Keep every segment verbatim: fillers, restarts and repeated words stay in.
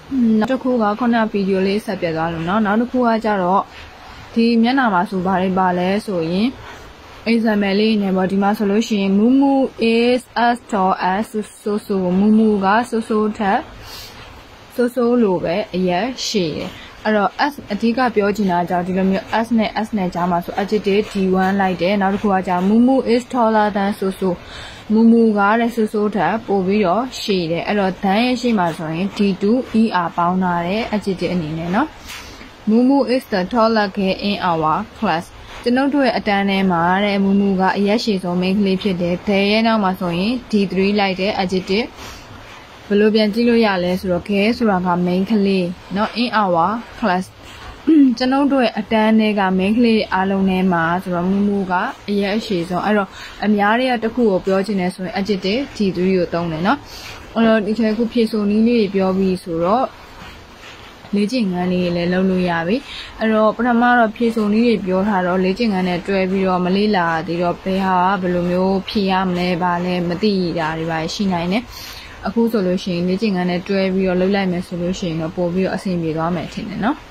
နောက်တစ်ခုကခုနဗီဒီယိုလေးဆက်ပြသွားလို့เนาะနောက်တစ်ခုကကြတော့ဒီမျက်နှာမှာဆိုဘာတွေပါလဲဆိုရင် example လေးနဲ့ပေါ့ဒီမှာဆိုလို့ရှိရင် Mumu is as tall as so so Mumu က so so ထက် so so လိုပဲအရက်ရှည်တယ်အဲ့တော့ s အဓိကပြောချင်တာကြောင့်ဒီလိုမျိုး s နဲ့ s နဲ့ကြားမှာဆို adjective ဒီ one လိုက်တယ်နောက်တစ်ခုကကြာ Mumu is taller than so so Mumu ကတဲ့ so so ထက်ပိုပြီးတော့ရှည်တယ်အဲ့တော့ than ရဲ့ရှေ့မှာဆိုရင် d two er ပေါင်းထားတဲ့ adjective အနေနဲ့เนาะ Mumu is the tallest girl in our class ကျွန်ုပ်တို့ရဲ့အတန်းထဲမှာတဲ့ Mumu ကအရက်ရှည်ဆုံး main ကလေးဖြစ်တယ် the ရဲ့နောက်မှာဆိုရင် d three လိုက်တဲ့ adjective ဘယ်လိုပြန်ကြည့်လို့ရလဲဆိုတော့ girl ဆိုတာက main ကလေးเนาะ in our class ကျွန်ုပ်တို့ရဲ့အတန်းထဲက main ကလေးအားလုံးထဲမှာဆိုတော့ Mumu ကအရက်အရှည်ဆုံးအဲ့တော့အများတွေကတစ်ခုကိုပြောချင်တယ်ဆိုရင် adjective d three ကိုသုံးတယ်เนาะအဲ့တော့ဒီချက်ခုဖြည့်ဆိုနည်းလေးတွေပြောပြီးဆိုတော့လေ့ကျင့်ခန်းလေးတွေလည်းလုပ်လို့ရပြီအဲ့တော့ပထမတော့ဖြည့်ဆိုနည်းတွေပြောထားတော့လေ့ကျင့်ခန်းနဲ့တွဲပြီးတော့မလေ့လာသေးတော့ဘယ်ဟာဘယ်လိုမျိုးဖြည့်ရမလဲဗာလဲမသိတာတွေပါရှိနိုင်တယ်အခုဆိုလို့ရှိရင်လေ့ကျင့်ခန်းနဲ့တွဲပြီးတော့လုပ်လိုက်မယ်ဆိုလို့ရှိရင်တော့ပို့ပြီးတော့အဆင်ပြေသွားမယ်ထင်တယ်နော်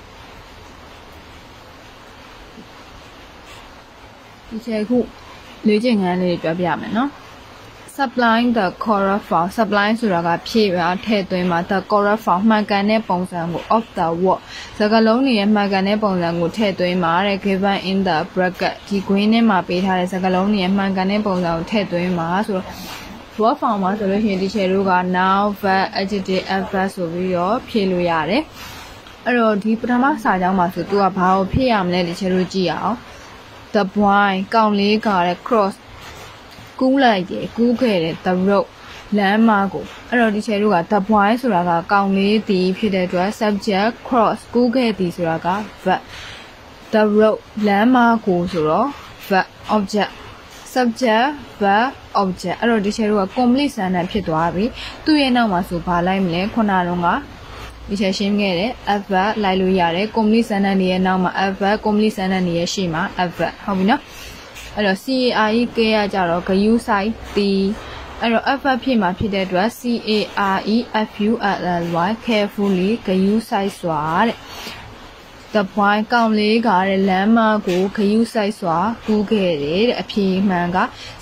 ဒီချက်ခုလေ့ကျင့်ခန်းလေးတွေပြောပြမယ်နော်supplying the correct form supplying ဆိုတာကဖြည့်ပါထည့်သွင်းပါ the correct form မှန်ကန်တဲ့ပုံစံကို of the word စကားလုံးတွေရဲ့မှန်ကန်တဲ့ပုံစံကိုထည့်သွင်းပါတဲ့ given in the bracket ဒီ green ထဲမှာပေးထားတဲ့စကားလုံးတွေရဲ့မှန်ကန်တဲ့ပုံစံကိုထည့်သွင်းပါဆိုတော့ word form မှာဆိုလို့ရှိရင်ဒီချေတို့က noun verb adjective adverb ဆိုပြီးတော့ဖြည့်လို့ရတယ်အဲ့တော့ဒီပထမစာကြောင်းမှာဆိုသူကဘာကိုဖြည့်ရမလဲဒီချေတို့ကြည့်အောင် the boy ကောင်လေးကတဲ့ crossကူးလိုက်တယ်ကူးခဲ့တယ် the road လမ်းမကိုအဲ့တော့ဒီချေတို့က the boy ဆိုတာကကောင်လေးတီဖြစ်တဲ့အတွက် subject cross ကူးခဲ့သည်ဆိုတာက verb the road လမ်းမကိုဆိုတော့ verb object subject verb object အဲ့တော့ဒီချေတို့က complete sentence ဖြစ်သွားပြီသူ့ရဲ့နောက်မှာဆိုဘာလိုက်မလဲခုနကတော့ကဒီချေရှင်းခဲ့တဲ့ adverb လိုက်လို့ရတယ် complete sentence တွေရဲ့နောက်မှာ adverb complete sentence တွေရဲ့ရှေ့မှာ adverb ဟုတ်ပြီနော်အဲ့တော့ care ကဲရကြတော့ gyu sai တီအဲ့တော့ adverb ဖြစ်မှာဖြစ်တဲ့အတွက် carefully carefully gyu sai စွာတဲ့ the boy ကောင်လေးကတဲ့လမ်းမကို gyu sai စွာကူးခဲ့တယ်တဲ့အဖြေမှန်က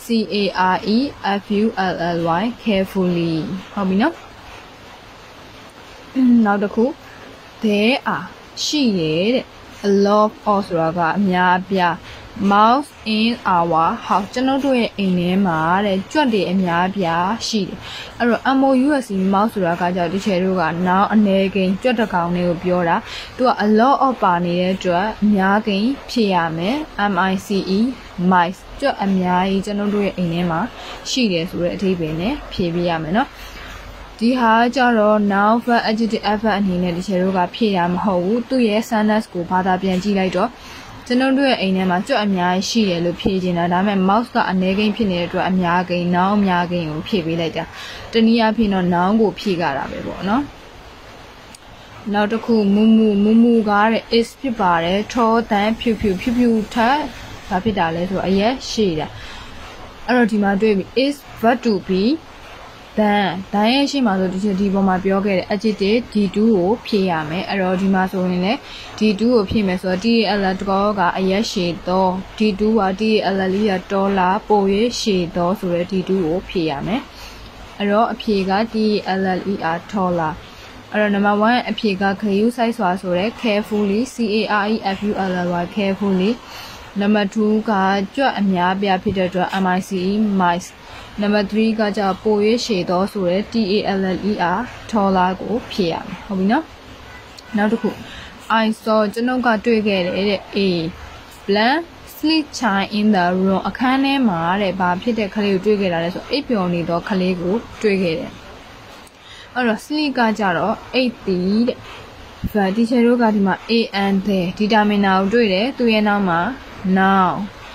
carefully carefully ဟုတ်ပြီနော်နောက်တစ်ခု there are ရှိတယ်တဲ့ a lot of ဆိုတာကအများအပြားmouse in our house ကျွန်တော်တို့ရဲ့အိမ်ထဲမှာတဲ့ကြွက်တွေအများအပြားရှိတယ်အဲ့တော့ mouse mouse ဆိုတာကကြောင့်ဒီချေတို့က now အနေကိန်းကြွက်တစ်ကောင်လေးကိုပြောတာသူက a lot of ပါနေတဲ့အတွက်အများကိန်းဖြည့်ရမယ် mice mice ကြွက်အများကြီးကျွန်တော်တို့ရဲ့အိမ်ထဲမှာရှိတယ်ဆိုတဲ့အဓိပ္ပာယ်နဲ့ဖြည့်ပြရမယ်နော်ဒီဟာကြတော့ noun verb adjective adverb အနေနဲ့ဒီချေတို့ကဖြည့်ရမဟုတ်ဘူးသူ့ရဲ့ sentence ကိုဘာသာပြန်ကြည့်လိုက်တော့ကျွန်တော်တို့ရဲ့အိမ်ထဲမှာကြွက်အများကြီးရှိတယ်လို့ဖြည့်ချင်တာဒါပေမဲ့ mouse ကအနေကိန်းဖြစ်နေတဲ့အတွက်အများကိန်း noun အများကိန်းကိုဖြည့်ပေးလိုက်တာတနည်းအားဖြင့်တော့ noun ကိုဖြည့်ကြတာပဲပေါ့နော်နောက်တစ်ခု mumu mumu ကတဲ့ is ဖြစ်ပါတယ် tall than ဖြူဖြူဖြူဖြူထက်ဘာဖြစ်တာလဲဆိုတော့အရက်ရှည်တာအဲ့တော့ဒီမှာတွေ့ပြီ is verb to be then ဒိုင်းရဲ့ရှေ့မှာဆိုဒီဒီပေါ်မှာပြောခဲ့တဲ့ adjective d two ကိုဖြည့်ရမယ်အဲ့တော့ဒီမှာဆိုရင်လည်း d two ကိုဖြည့်မယ်ဆိုတော့ tal တကောကအရက်ရှည်တော့ d two က tal လေးကဒေါ်လာပိုရရှည်တော့ဆိုတော့ d two ကိုဖြည့်ရမယ်အဲ့တော့အဖြေက tal ထော်လာအဲ့တော့ number one အဖြေက gyu sai စွာဆိုတဲ့ carefully carefully carefully number two ကကြွက်အများပြဖြစ်တဲ့အတွက် mice mice number three ကကြပိုရရှည်တော့ဆိုရဲ taller ထော်လာကိုဖြည့်ရမယ်ဟုတ်ပြီနော်နောက်တစ်ခု I saw ကျွန်ုပ်ကတွေ့ခဲ့တယ်တဲ့ A blank sleep child in the room အခန်းထဲမှာတဲ့ဘာဖြစ်တဲ့ခလေးကိုတွေ့ခဲ့တာလဲဆိုအိပ်ပျော်နေတော့ခလေးကိုတွေ့ခဲ့တယ်အဲ့တော့ sleep ကကြတော့အိပ်တီးတဲ့ verb ဒီချေတို့ကဒီမှာ and there determiner ကိုတွေ့တယ်သူရဲ့နောက်မှာ noun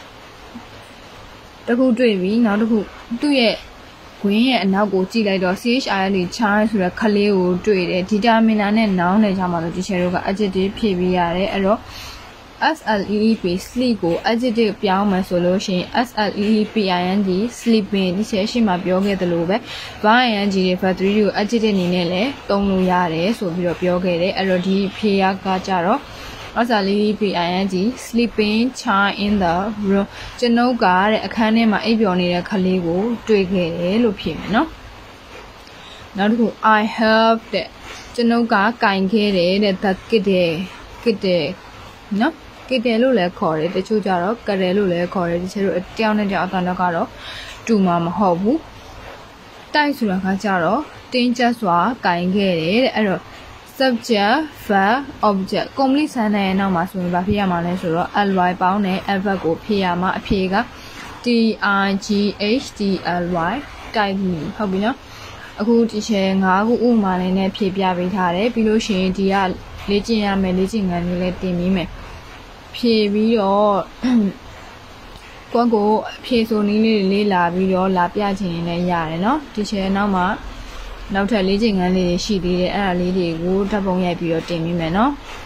တခုတွေ့ပြီနောက်တစ်ခုသူ့ရဲ့ခွင်းရဲ့အနောက်ကိုကြည့်လိုက်တော့ child child ဆိုတဲ့ခလေးကိုတွေ့တယ် determiner နဲ့ noun နဲ့ကြားမှာဆိုဒီချေတို့က adjective ဖြည့်ပေးရတယ်အဲ့တော့ sleep sleep ကို adjective ပြောင်းမယ်ဆိုလို့ရှိရင် sleeping sleeping ဒီချက်ရှိမှပြောခဲ့တယ်လို့ပဲ verb ing တွေ verb three တွေကို adjective အနေနဲ့လည်းသုံးလို့ရတယ်ဆိုပြီးတော့ပြောခဲ့တယ်အဲ့တော့ဒီဖြေရကကြတော့ sleeping sleeping child in the room ကျွန်ုပ်ကတဲ့အခန်းထဲမှာအိပ်ပျော်နေတဲ့ခလေးကိုတွေ့ခဲ့တယ်လို့ဖြေမယ်နော်နောက်တစ်ခု I have တဲ့ကျွန်ုပ်ကကင်ခဲ့တယ်တဲ့ the kitten kitten နော် kitten လို့လည်းခေါ်တယ်တချို့ကြတော့ kitten လို့လည်းခေါ်တယ်တချို့တို့တယောက်နဲ့တယောက်အတန်တော့ကတော့တူမှာမဟုတ်ဘူးတိုက်ဆိုတာကကြတော့တင်းကျပ်စွာကင်ခဲ့တယ်တဲ့အဲ့တော့ subject verb object complete sentence ရဲ့နောက်မှာဆိုရင်ဘာဖြစ်ရမှာလဲဆိုတော့ ly ပေါင်းတဲ့ adverb ကိုဖြည့်ရမှာအဖြေက tightly တိုက်ပြီဟုတ်ပြီနော်အခုဒီချေ၅ခုဥပမာလေးနဲ့ဖြည့်ပြပေးထားတယ်ပြီးလို့ရှိရင်ဒီကလေ့ကျင့်ရမယ်လေ့ကျင့်ခန်းလေးလည်းတင်ပြီးမယ်ဖြည့်ပြီးတော့ကိုယ့်ကိုဖြည့်ဆိုနည်းလေးလေးလာပြီးတော့လာပြချင်ရင်လည်းရတယ်နော်ဒီချေနောက်မှာနောက်ထပ်လေ့ကျင့်ခန်းလေးရှိသေးတယ်အဲ့ဒါလေးတွေကိုဓာတ်ပုံရိုက်ပြီးတော့တင်ပြီးမယ်နော်